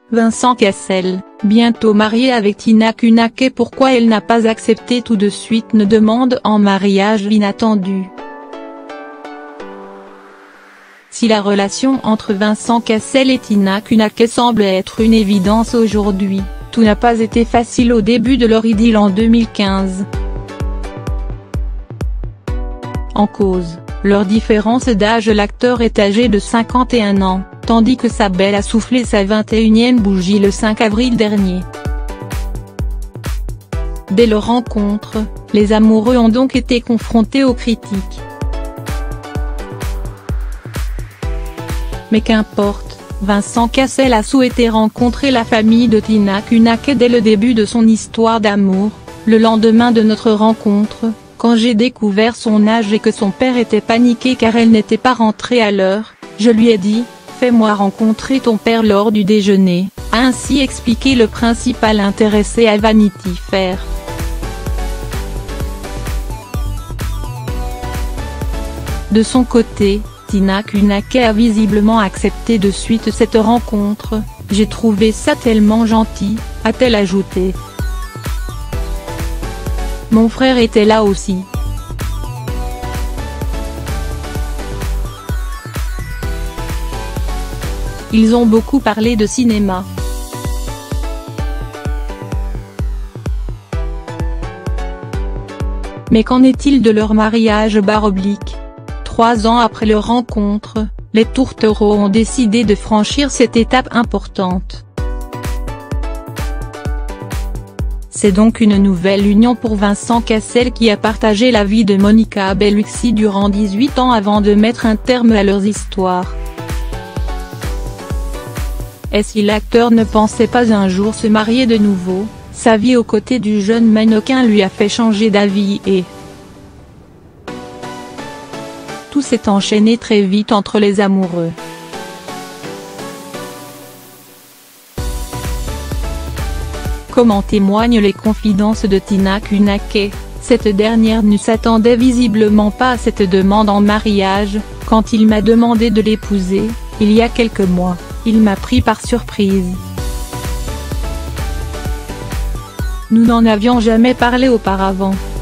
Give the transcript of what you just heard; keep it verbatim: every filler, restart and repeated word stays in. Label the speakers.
Speaker 1: Vincent Cassel, bientôt marié avec Tina Kunakey. Pourquoi elle n'a pas accepté tout de suite une demande en mariage inattendue? Si la relation entre Vincent Cassel et Tina Kunakey semble être une évidence aujourd'hui, tout n'a pas été facile au début de leur idylle en deux mille quinze. En cause, leur différence d'âge. L'acteur est âgé de cinquante et un ans, tandis que sa belle a soufflé sa vingt et unième bougie le cinq avril dernier. Dès leur rencontre, les amoureux ont donc été confrontés aux critiques. Mais qu'importe, Vincent Cassel a souhaité rencontrer la famille de Tina Kunakey dès le début de son histoire d'amour. Le lendemain de notre rencontre, quand j'ai découvert son âge et que son père était paniqué car elle n'était pas rentrée à l'heure, je lui ai dit « Fais-moi rencontrer ton père lors du déjeuner », a ainsi expliqué le principal intéressé à Vanity Fair. De son côté, Tina Kunakey a visiblement accepté de suite cette rencontre. « J'ai trouvé ça tellement gentil », a-t-elle ajouté. Mon frère était là aussi. Ils ont beaucoup parlé de cinéma. Mais qu'en est-il de leur mariage baroblique? Trois ans après leur rencontre, les tourtereaux ont décidé de franchir cette étape importante. C'est donc une nouvelle union pour Vincent Cassel qui a partagé la vie de Monica Bellucci durant dix-huit ans avant de mettre un terme à leurs histoires. Et si l'acteur ne pensait pas un jour se marier de nouveau, sa vie aux côtés du jeune mannequin lui a fait changer d'avis et tout s'est enchaîné très vite entre les amoureux. Comme en témoignent les confidences de Tina Kunakey, cette dernière ne s'attendait visiblement pas à cette demande en mariage. Quand il m'a demandé de l'épouser, il y a quelques mois, il m'a pris par surprise. Nous n'en avions jamais parlé auparavant.